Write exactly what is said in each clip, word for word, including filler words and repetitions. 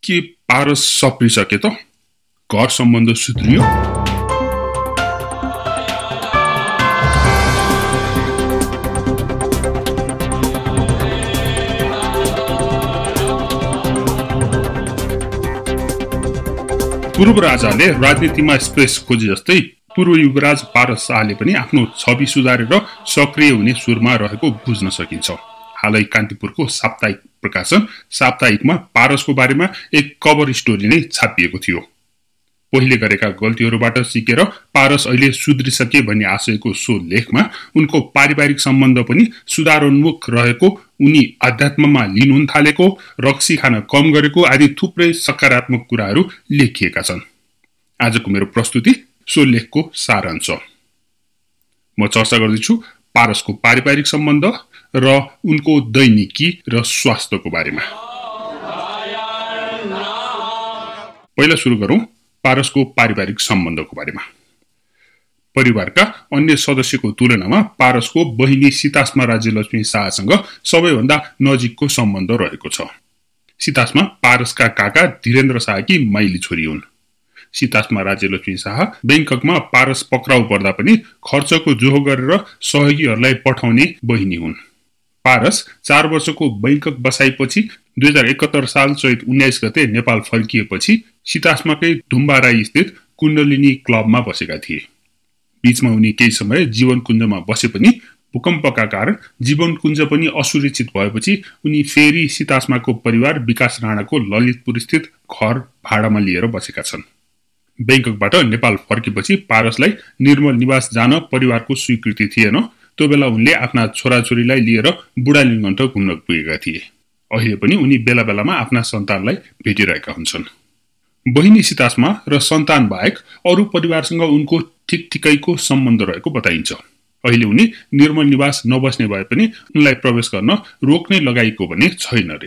के पारस सप्रिसके त? घर सम्बन्ध सुध्रियो? पूर्व राजाले राजनीतिमा स्पेस खोजे जस्तै पूर्व युवराज पारस शाहले पनि आफ्नो छवि सुधारेर सक्रिय हुने सुरमा रहेको बुझ्न सकिन्छ। हालै कान्तिपुरको साप्ताहिक प्रकाशन साप्ताहिकमा पारसको बारेमा एक कभर स्टोरी नै छापिएको थियो। पहिले गरेका गल्तीहरूबाट सिकेर पारस अहिले सुध्रिसके भन्ने आशयको सो लेखमा उनको पारिवारिक सम्बन्ध पनि सुधारोन्मुख रहेको, उनी अध्यात्ममा लिन हुन थालेको, रक्सी खान कम गरेको आदि थुप्रै सकारात्मक कुराहरू लेखिएका छन्। आजको मेरो प्रस्तुति सो लेखको सारांश। म चर्चा गर्दैछु पारसको पारिवारिक सम्बन्ध र उनको दैनिकी र स्वास्थ्यको बारेमा। पहिला सुरु गरौँ पारसको पारिवारिक सम्बन्धको बारेमा। परिवारका अन्य सदस्यको तुलनामा पारसको बहिनी सीतास्मा राज्यलक्ष्मी शाहसँग सबैभन्दा नजिकको सम्बन्ध रहेको छ। सीतास्मा पारसका काका धीरेन्द्र शाहकी माइली छोरी हुन्। सीतास्मा राज्यलक्ष्मी शाह बैंककमा पारस पक्राउ पर्दा पनि खर्चको जोहो गरेर सहयोगीहरूलाई पठाउने बहिनी हुन्। पारस चार वर्षको बैंकक बसाइपछि दुई हजार एकहत्तर साल चैत उन्नाइस गते नेपाल फर्किएपछि सीतास्माकै धुम्बाराई स्थित कुण्डलिनी क्लबमा बसेका थिए। बीचमा उनी केही समय जीवनकुञ्जमा बसे पनि भूकम्पका कारण जीवनकुञ्ज पनि असुरक्षित भएपछि उनी फेरि सीतास्माको परिवार विकास राणाको ललितपुर स्थित घर भाडामा लिएर बसेका छन्। बैंककबाट नेपाल फर्केपछि पारसलाई निर्मल निवास जान परिवारको स्वीकृति थिएन। त्यो बेला उनले आफ्ना छोराछोरीलाई लिएर बुढालिङ्गन्ट घुम्न पुगेका थिए। अहिले पनि उनी बेला बेलामा आफ्ना सन्तानलाई भेटिरहेका हुन्छन्। बहिनी सीतास्मा र सन्तान बाहेक अरू परिवारसँग उनको ठिक ठिकैको सम्बन्ध रहेको बताइन्छ। अहिले उनी निर्मल निवास नबस्ने भए पनि उनलाई प्रवेश गर्न रोक नै लगाइएको भने छैन रे।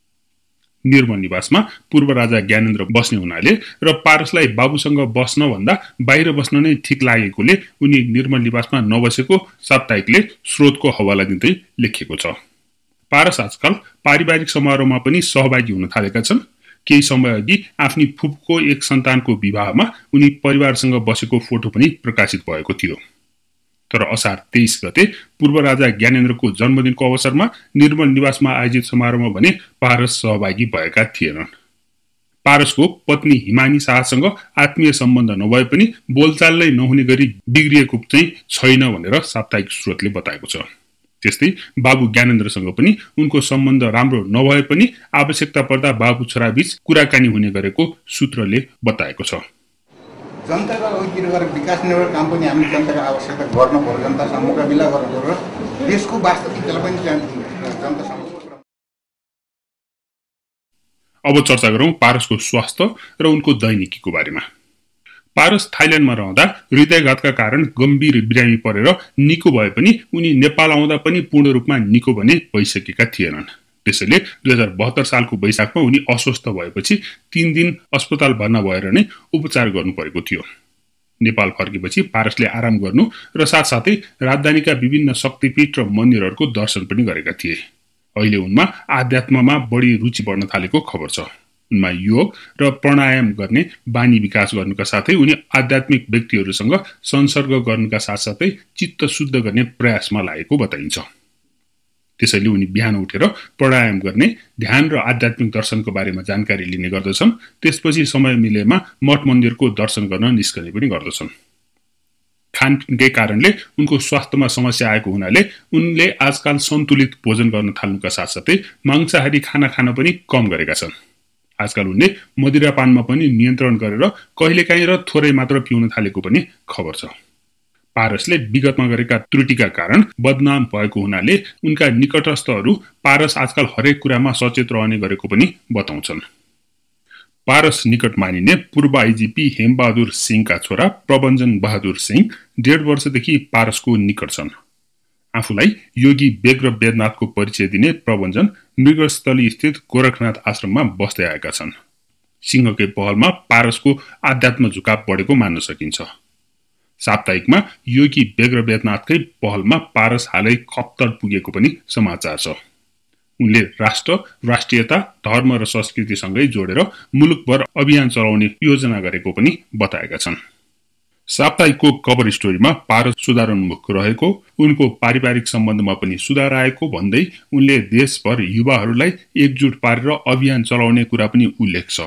निर्मल निवासमा पूर्व राजा ज्ञानेन्द्र बस्ने हुनाले र पारसलाई बाबुसँग बस्न भन्दा बाहिर बस्न नै ठिक लागेकोले उनी निर्मल निवासमा नबसेको साप्ताहिकले स्रोतको हवाला दिँदै लेखेको छ। पारस आजकल पारिवारिक समारोहमा पनि सहभागी हुन थालेका छन्। केही समय अघि आफ्नी फुपूको एक सन्तानको विवाहमा उनी परिवारसँग बसेको फोटो पनि प्रकाशित भएको थियो। तर असार तेइस गते पूर्व राजा ज्ञानेन्द्रको जन्मदिनको अवसरमा निर्मल निवासमा आयोजित समारोहमा भने पारस सहभागी भएका थिएनन्। पारसको पत्नी हिमानी शाहसँग आत्मीय सम्बन्ध नभए पनि बोलचालै नहुने गरी बिग्रिएको चाहिँ छैन भनेर साप्ताहिक स्रोतले बताएको छ। त्यस्तै बाबु ज्ञानेन्द्रसँग पनि उनको सम्बन्ध राम्रो नभए पनि आवश्यकता पर्दा बाबु छोराबीच कुराकानी हुने गरेको सूत्रले बताएको छ। जनताका अघि गएर विकास निर्माण काम पनि हामी जनताको आवश्यकता गर्न पर्यो, जनतासँग मुकाबिला गर्न पर्यो। देशको वास्तविकतालाई पनि जनतासँग। अब चर्चा गरौँ पारसको स्वास्थ्य र उनको दैनिकीको बारेमा। पारस थाइल्यान्डमा रहँदा हृदयघातका कारण गम्भीर बिरामी परेर निको भए पनि उनी नेपाल आउँदा पनि पूर्ण रूपमा निको भने भइसकेका थिएनन्। त्यसैले दुई हजार बहत्तर सालको वैशाखमा उनी अस्वस्थ भएपछि तीन दिन अस्पताल भर्ना भएर नै उपचार गर्नु परेको थियो। नेपाल फर्केपछि पारसले आराम गर्नु र साथसाथै राजधानीका विभिन्न शक्तिपीठ र मन्दिरहरूको दर्शन पनि गरेका थिए। अहिले उनमा आध्यात्ममा बढी रुचि बढ्न थालेको खबर छ। उनमा योग र प्राणायाम गर्ने बानी विकास गर्नुका साथै उनी आध्यात्मिक व्यक्तिहरूसँग संसर्ग गर्नुका साथसाथै चित्त शुद्ध गर्ने प्रयासमा लागेको बताइन्छ। त्यसैले उनी बिहान उठेर प्राणायाम गर्ने, ध्यान र आध्यात्मिक दर्शनको बारेमा जानकारी लिने गर्दछन्। त्यसपछि समय मिलेमा मठ मन्दिरको दर्शन गर्न निस्कने पनि गर्दछन्। खानपिनकै कारणले उनको स्वास्थ्यमा समस्या आएको हुनाले उनले आजकाल सन्तुलित भोजन गर्न थाल्नुका साथसाथै मांसाहारी खाना खान पनि कम गरेका छन्। आजकल उनले मदिरापानमा पनि नियन्त्रण गरेर कहिलेकाहीँ र थोरै मात्र पिउन थालेको पनि खबर छ। पारसले विगतमा गरेका त्रुटिका कारण बदनाम भएको हुनाले उनका निकटस्थहरू पारस आजकल हरेक कुरामा सचेत रहने गरेको पनि बताउँछन्। पारस निकट मानिने पूर्व आइजिपी हेमबहादुर सिंहका छोरा प्रबञ्जन बहादुर सिंह डेढ वर्षदेखि पारसको निकट छन्। आफूलाई योगी बेग्र वेदनाथको परिचय दिने प्रबञ्जन मृगस्थली स्थित गोरखनाथ आश्रममा बस्दै आएका छन्। सिंहकै पहलमा पारसको आध्यात्म झुकाव बढेको मान्न सकिन्छ। साप्ताहिकमा योगी बेग्र वेदनाथकै पहलमा पारस हालै खप्तड पुगेको पनि समाचार छ। उनले राष्ट्र, राष्ट्रियता, धर्म र संस्कृतिसँगै जोडेर मुलुकभर अभियान चलाउने योजना गरेको पनि बताएका छन्। साप्ताहिकको कभर स्टोरीमा पारस सुधारोन्मुख रहेको, उनको पारिवारिक सम्बन्धमा पनि सुधार आएको भन्दै उनले देशभर युवाहरूलाई एकजुट पारेर अभियान चलाउने कुरा पनि उल्लेख छ।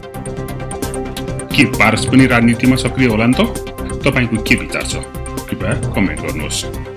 के पारस पनि राजनीतिमा सक्रिय होलान् त? तपाईको के विचार छ? कृपया कमेन्ट गर्नुहोस्।